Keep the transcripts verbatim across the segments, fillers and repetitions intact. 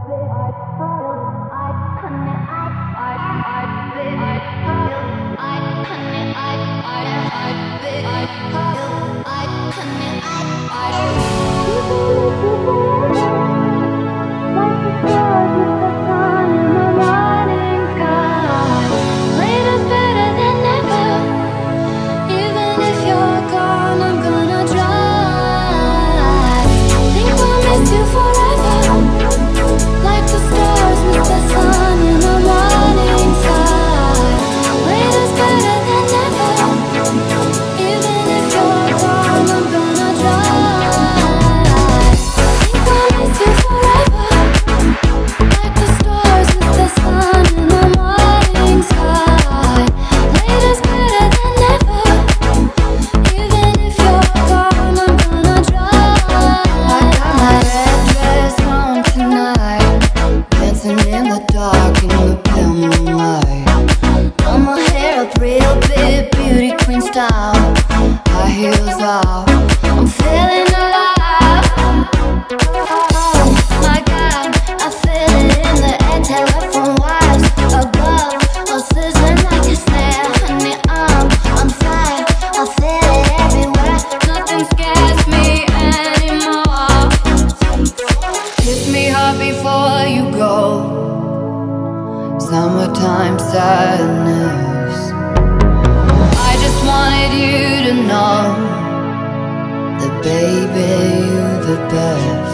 Summertime sadness. I just wanted you to know that, baby, you're the best.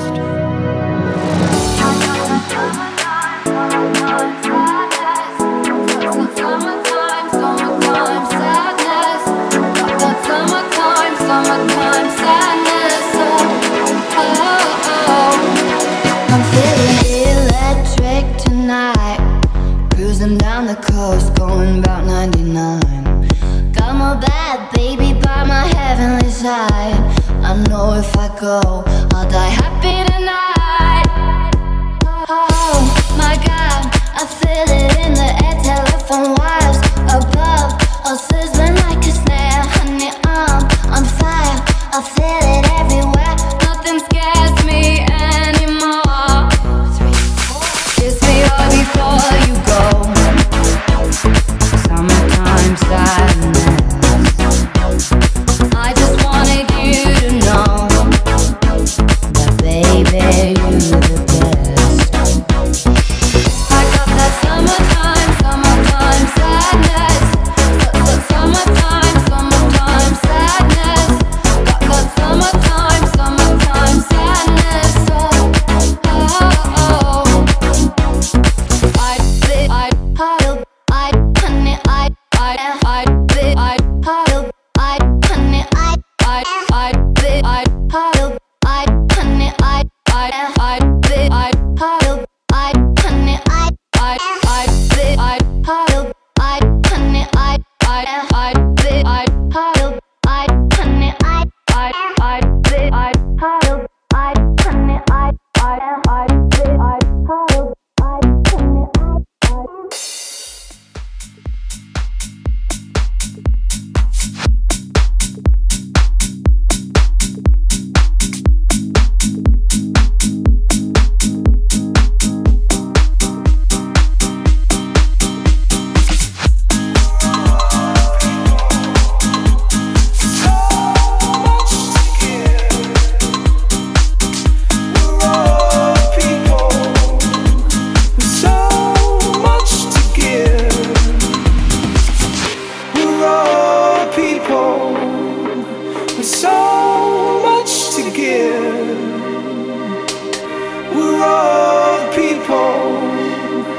Summertime, summertime sadness. Summertime, summertime sadness. Oh, oh, oh. I'm feeling electric tonight. Cruising down the coast, going about ninety-nine. Got my bad baby by my heavenly side. I know if I go, I'll die happy tonight. Oh my God, I feel it in the air, telephone wires above, all sizzling like a snare. Honey, I'm on fire, I feel it everywhere. Nothing scares me anymore. Kiss me hard before you go. Summertime sadness. I just wanted you to know that, baby, you're the best. I got that summertime, summertime sadness. Summertime, summertime sadness. Got that summertime, summertime sadness. Oh, oh, oh. I, I, I, I, honey, I, I, I, I, I, I, honey, I, I, I, I, I, I, honey, I, I, I, I, I, I, honey, I, I, I, I, I, I, honey, I, I, I, I, I, honey, I, I, I, I, I, honey, I, I, I.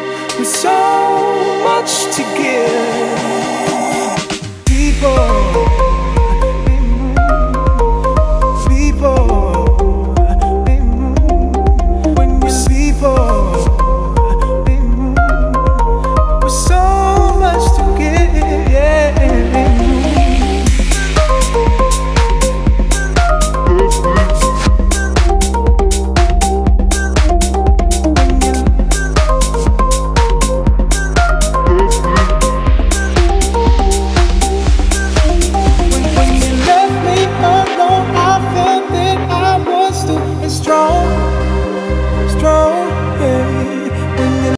So much to give. People